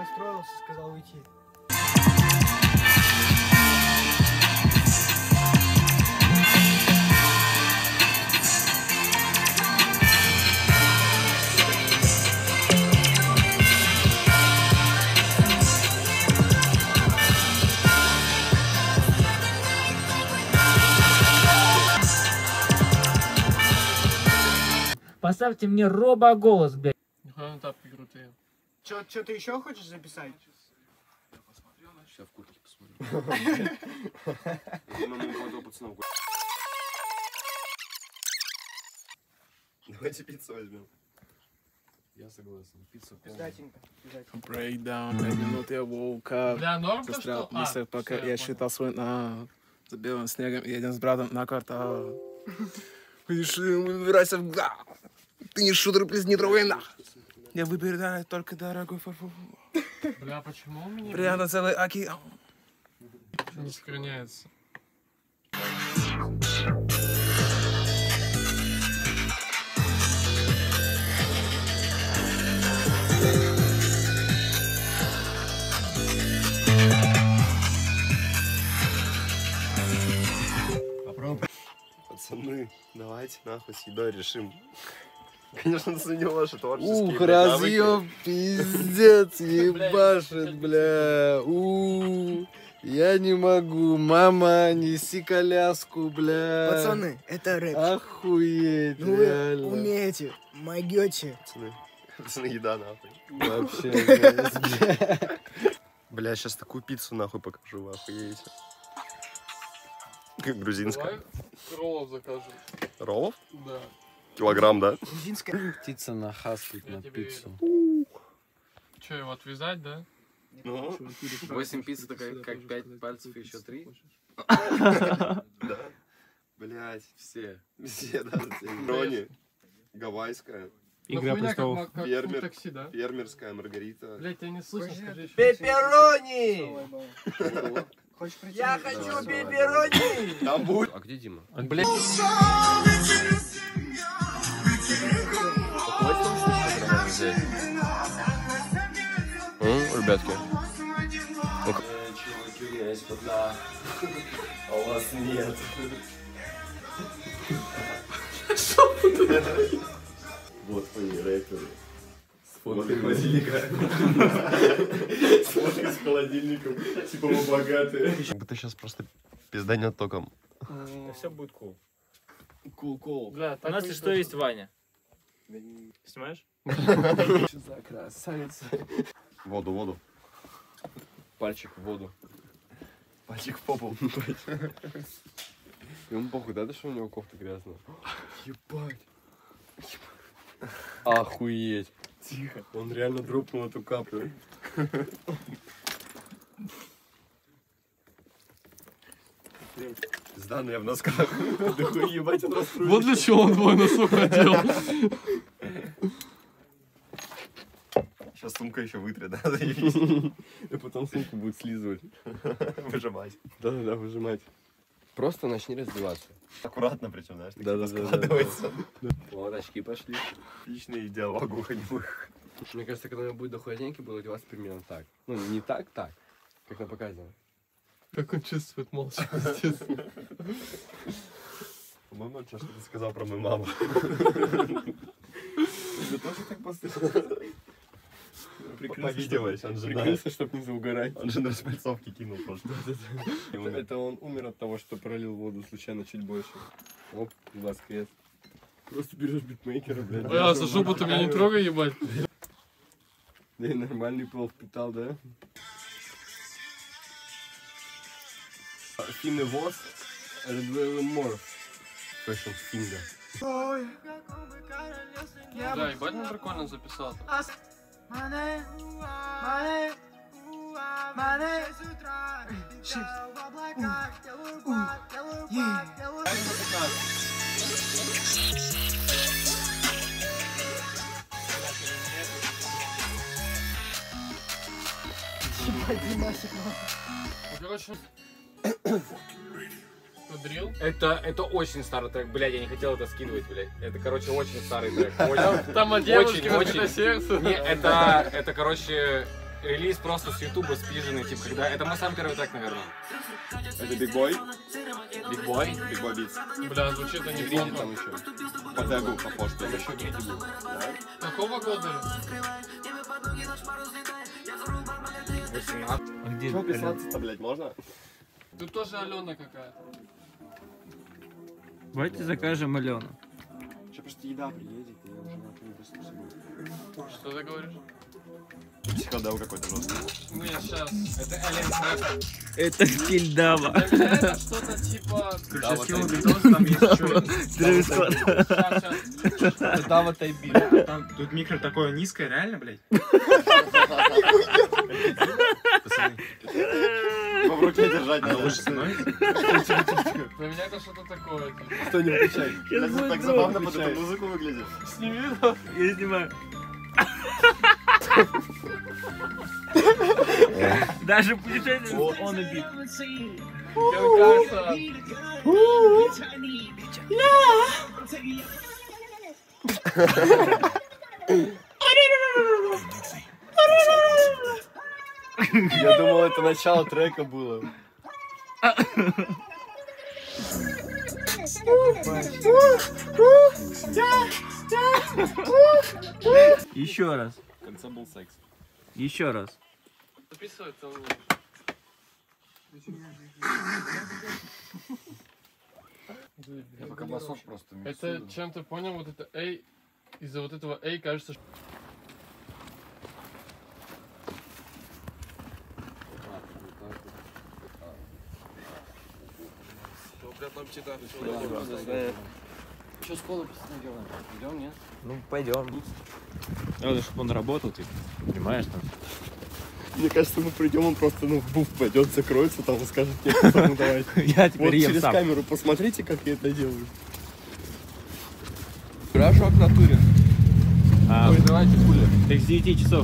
расстроился, сказал уйти. Поставьте мне робоголос, блядь. Ну тапки крутые. Что ты еще хочешь записать? Сейчас в куртке посмотрю. Давайте пиццу возьмем. Я согласен. Пиццу. Пиздатенько. Breakdown, 5 минут я woke up. Бля, норм то, Застрял что... мысль, пока я считал свой за белым снегом. Едем с братом на квартал. Выбирайся в... Ты не шутер, плиз, не трогай нах. Я выбираю только дорогой фарфор. Бля, почему у меня... Приятно целый океан. Не сохраняется. Пацаны, давайте нахуй с едой решим. Конечно, ценю ваши творческие разъем, пиздец, ебашит, бля. Я не могу. Мама, неси коляску, бля. Пацаны, это рэп. Охуеть, Ну реально. вы умеете, могете. Пацаны, еда нахуй. Вообще, бля. Бля, сейчас такую пиццу нахуй покажу, вы охуеете. Грузинская. Давай роллов закажем. Роллов? Да. Килограмм, да? Грузинская. Птица нахаскает Я на тебе пиццу. Че, его отвязать, да? Ну, 8 пиц, это как 5 пальцев, еще 3. да. Блять. Все. Все, да. Рони. Гавайская. Игра престолов. Как Фермер. в такси, да? Фермерская маргарита. Блять, тебя не слышно, скажи еще. Пепперони! Хочешь пройти? Я хочу Давай, давай, пепперони! Там будет. А где Дима? Блять. Ребятки. Чуваки, у меня есть фото. А у вас нет. Вот твои рэперы. С фоткой холодильника. С фоткой с холодильником. Типа мы богатые. Как будто сейчас просто пизданет током. Все будет кул. Кул-кул. Бля, У нас и что есть Ваня. Снимаешь? Что за красавица. Воду. Пальчик в воду. Пальчик в попу. Ему похуй, да, что у него кофта грязная? Ебать. Охуеть. Тихо. Он реально дропнул эту каплю. Пизда, но я в носках. Да хуй ебать, он расстроился. Вот для чего он твой носок одел. Сейчас сумка еще вытрет, да? И потом сумку будет слизывать. Выжимать. Да-да-да, выжимать. Просто начни раздеваться. Аккуратно причем, знаешь, такие Да-да-да. раскладывается. Вот очки пошли. Отличный диалог глухонемых. Мне кажется, когда у меня будет дохуя деньги, буду одеваться примерно так. Ну, не так, как на показе. Как он чувствует молча, естественно. По-моему, он что-то сказал про мою маму. Ты тоже так поступил? Повиделась, он же Прикрылся, чтоб не заугорать. Он же на распальцовке кинул просто. Это он умер от того, что пролил воду случайно чуть больше. Оп, глаз крест. Просто берешь битмейкера, блядь. Бля, за жопу ты меня не трогай, ебать. Да и нормальный пол впитал, да? Финны ВОЗ, Редвелл Морф. Фэшн Финга. Да, ебать, он прикольно записал. Короче, дрил. Это очень старый трек, блядь, я не хотел это скидывать, блядь. Это, короче, очень старый трек. Там о девушке очень. разбито сердце. Не, это, короче, релиз просто с Ютуба спиженный, типа, когда... Это мой самый первый трек, наверное. Это Big Boy? Big Boy. Big Boy Beats. Бля, звучит они Гриди там еще. По тегу похож. Это еще Гриди был. Какого года? 18. Где? Чего писаться-то, блядь, можно? Тут тоже Алена какая-то. Давайте закажем Алену. Че, просто еда приедет, и я уже нахуй не быстро собой. Что ты говоришь? Психодел какой-то жесткий. Не, сейчас. Это Элен Крэш. Это стиль дава. Это что-то типа... Да, вот Там есть что? Сейчас. Да, вот Тайби. Тут микро такое низкое, реально, блядь? Его в руке держать надо. Лучше становится? Для меня это что-то такое. Типа. Что не включай. Сейчас Это будет так забавно под включай. эту музыку выглядит. Сними, да? Я снимаю. Даже путешествие он убит. Киркаса. Я думал, это начало трека было. Еще раз. В конце был секс. Еще раз. Записывается у меня. Я пока басок просто Это чем ты понял, вот это A, из-за вот этого A кажется, что... Что школу пацаны делаем? Идем, нет? Ну, пойдем. Надо, чтобы он работал, ты понимаешь, там. Мне кажется, мы придем, он просто в буф пойдет, закроется, там и скажет, нет, ну давайте. Я теперь Вот ем через сам. камеру посмотрите, как я это делаю. Пирожок в натуре. А, Давайте, хули. так с 9 часов.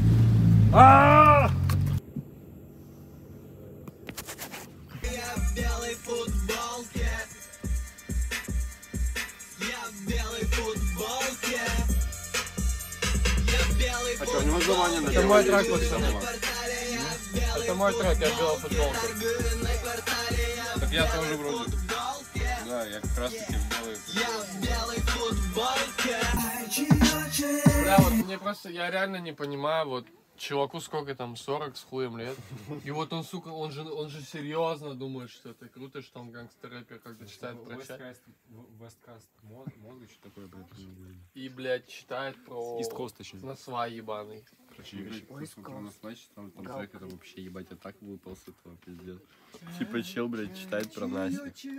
А что, у него название на Это мой трек вообще. Это мой трек, я в белой футболке. Так я тоже вроде. Да, я как раз таки в белой футболке. Бля, вот мне просто, я реально не понимаю, вот чуваку сколько там, 40 с хуем лет. И вот он, сука, он же серьезно думает, что это круто, что он гангстер-рэпер, когда читает про чат. Весткаст мозга, что такое, блядь? И, блядь, читает про... East Coast еще. На свай ебаный. Короче, Игорь, посмотрел на значит, там трек, это вообще, ебать, я так выпал с этого, пиздец. Типа чел, блядь, читает про Наси.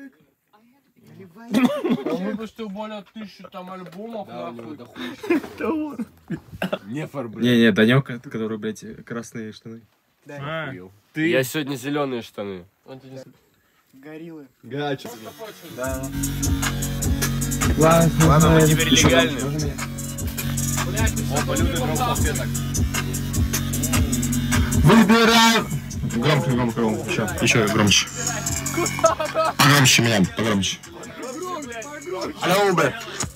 Он выпустил более 1000 там альбомов, нахуй. Нефор, блядь. Не-не, Данек, который, блядь, красные штаны. А, Я сегодня зеленые штаны. Он тебе не... Гориллы. Гача. Ладно, мы теперь легальны. Опа, люди дров салфеток. Выбираем! Громко, громко, громко. Еще громче. Погромче меня, погромче. Алло, Убер.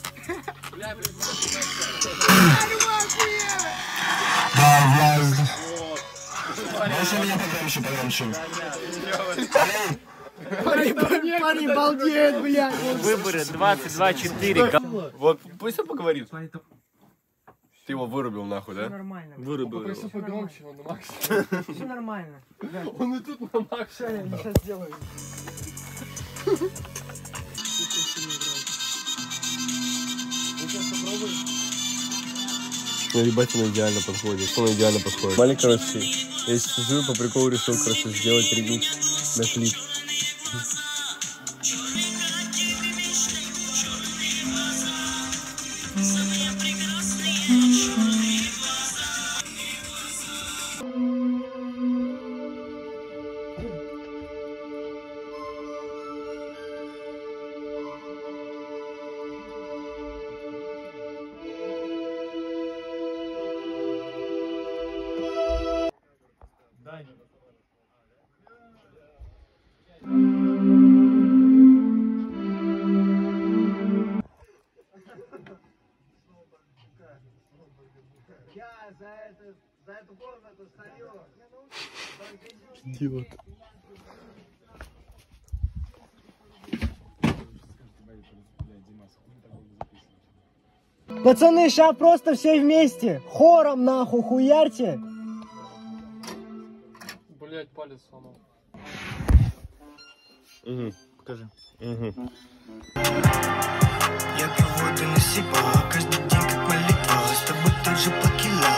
Можно меня погромче, погромче? Парень балдеет, блядь. выборы 22-4. Вот, пусть он поговорит. Ты его вырубил нахуй, Все да? нормально. Вырубил Попроси его. погромче, он на максимум. Все нормально. Он и тут на максимум. Я сейчас сделаю. Ну, ебать, он идеально подходит. Он идеально подходит. Маленький, короче, я сижу, по приколу решил, короче, сделать ремикс на клип. Я за это Идиот. Пацаны, сейчас просто все вместе. Хором нахуй хуярьте. Блять, палец сломал. Угу, покажи. Угу. Я пью воду на себя, каждый день как молитва, с тобой тоже покила.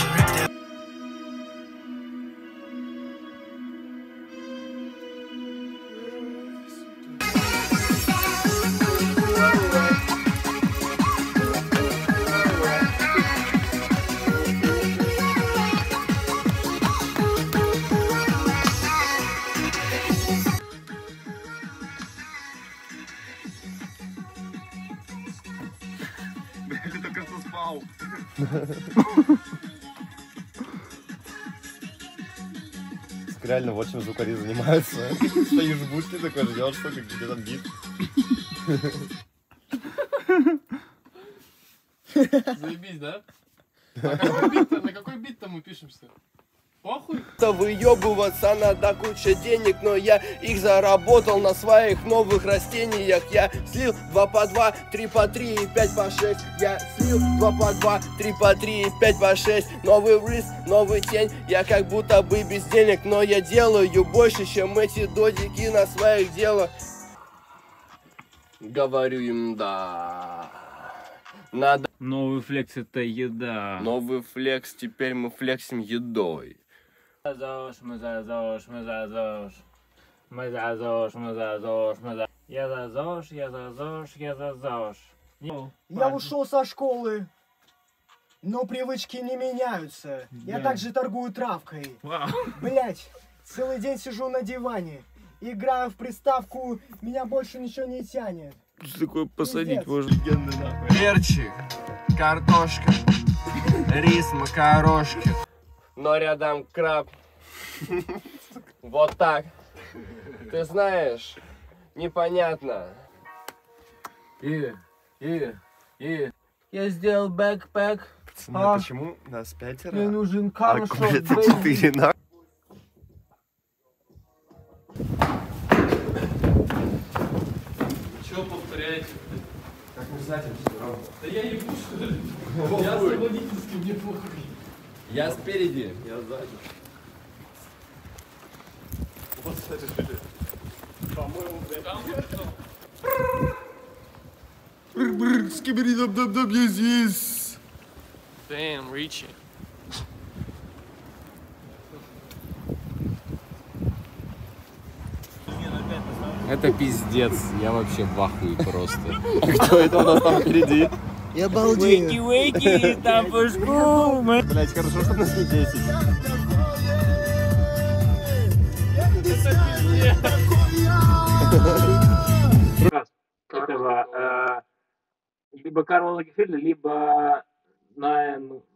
Ты только что спал. Реально, вот чем звукари занимаются. Стоишь в будке такой, ждешь, что где там бит. Заебись, да? На какой бит-то мы пишемся? Похуй? Выебываться надо куча денег, но я их заработал на своих новых растениях. Я слил 2 по 2, 3 по 3 и 5 по 6. Я слил 2 по 2, 3 по 3 и 5 по 6. Новый рис, новый тень, я как будто бы без денег, но я делаю больше, чем эти додики на своих делах. Говорю им да. Надо. Новый флекс это еда. Новый флекс, теперь мы флексим едой. Мы за ЗОЖ. Я за ЗОЖ. Я ушел со школы, но привычки не меняются. Я также торгую травкой. Блять, целый день сижу на диване, играю в приставку, меня больше ничего не тянет. Такой посадить Пиздец. можно. Перчик, картошка, рис, макарошки. Но рядом краб. Вот так. Ты знаешь, непонятно. Я сделал бэкпэк. Пацаны, почему нас 5? Мне нужен А камешок, курят бэйби. 4, на. Чё повторяете? Как мы с этим все равно. Да я ебу, что ли? Я с водительским, мне похуй. Я спереди. Я сзади. По-моему, блядь. Там что? Скибери-даб-даб-даб, я здесь. Damn, Ричи. Это пиздец. Я вообще в ахуе просто. Кто это у нас там впереди? Я балдею. Вейки, там пушку. Блять, хорошо, что нас не 10. Этого либо Карла Лагерфельда, либо на